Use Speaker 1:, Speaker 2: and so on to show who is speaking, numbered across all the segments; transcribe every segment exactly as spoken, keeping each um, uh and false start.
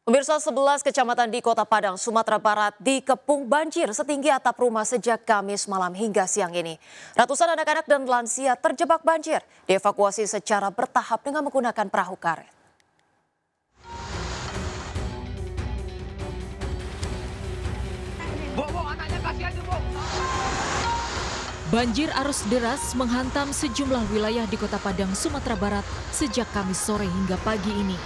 Speaker 1: Pemirsa, sebelas kecamatan di Kota Padang, Sumatera Barat dikepung banjir setinggi atap rumah sejak Kamis malam hingga siang ini. Ratusan anak-anak dan lansia terjebak banjir, dievakuasi secara bertahap dengan menggunakan perahu karet.
Speaker 2: Banjir arus deras menghantam sejumlah wilayah di Kota Padang, Sumatera Barat sejak Kamis sore hingga pagi ini.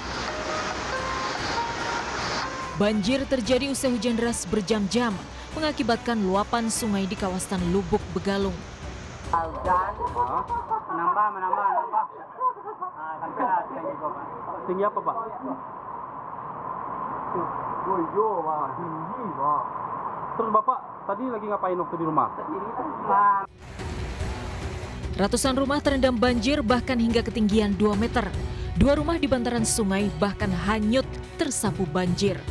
Speaker 2: Banjir terjadi usai hujan deras berjam-jam, mengakibatkan luapan sungai di kawasan Lubuk Begalung.
Speaker 3: Hujan, menambah, menambah, menambah.
Speaker 4: Tinggi apa, Pak? Woyo, Pak. Tinggi, Pak. Terus Bapak tadi lagi ngapain waktu di rumah?
Speaker 2: Ratusan rumah terendam banjir bahkan hingga ketinggian dua meter. Dua rumah di bantaran sungai bahkan hanyut tersapu banjir.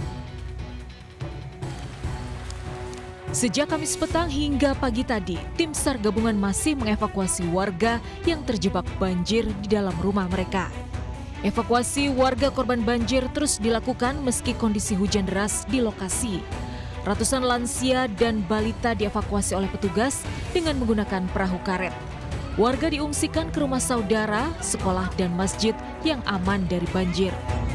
Speaker 2: Sejak Kamis petang hingga pagi tadi, tim SAR gabungan masih mengevakuasi warga yang terjebak banjir di dalam rumah mereka. Evakuasi warga korban banjir terus dilakukan meski kondisi hujan deras di lokasi. Ratusan lansia dan balita dievakuasi oleh petugas dengan menggunakan perahu karet. Warga diungsikan ke rumah saudara, sekolah, dan masjid yang aman dari banjir.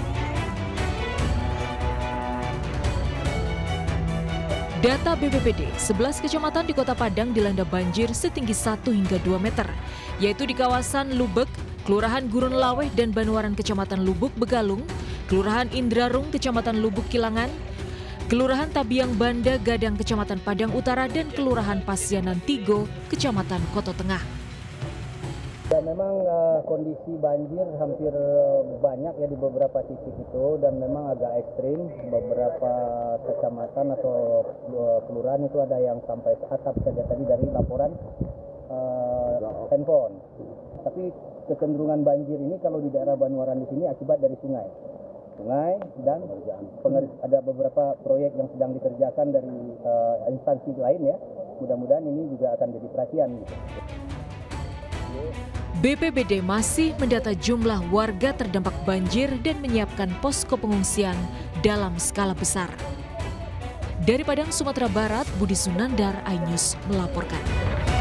Speaker 2: Data B P B D, sebelas kecamatan di Kota Padang dilanda banjir setinggi satu hingga dua meter, yaitu di kawasan Lubek, Kelurahan Gurun Laweh dan Banuaran Kecamatan Lubuk Begalung, Kelurahan Indrarung Kecamatan Lubuk Kilangan, Kelurahan Tabiang Banda Gadang Kecamatan Padang Utara, dan Kelurahan Pasianan Tigo Kecamatan Koto Tengah.
Speaker 3: Ya, memang uh, kondisi banjir hampir uh, banyak ya di beberapa titik itu, dan memang agak ekstrim. Beberapa kecamatan atau uh, kelurahan itu ada yang sampai ke atap saja tadi dari laporan uh, handphone. Tapi kecenderungan banjir ini kalau di daerah Banuaran di sini akibat dari sungai. Sungai dan ada beberapa proyek yang sedang dikerjakan dari uh, instansi lain ya. Mudah-mudahan ini juga akan jadi perhatian. Gitu.
Speaker 2: B P B D masih mendata jumlah warga terdampak banjir dan menyiapkan posko pengungsian dalam skala besar. Dari Padang, Sumatera Barat, Budi Sunandar, iNews melaporkan.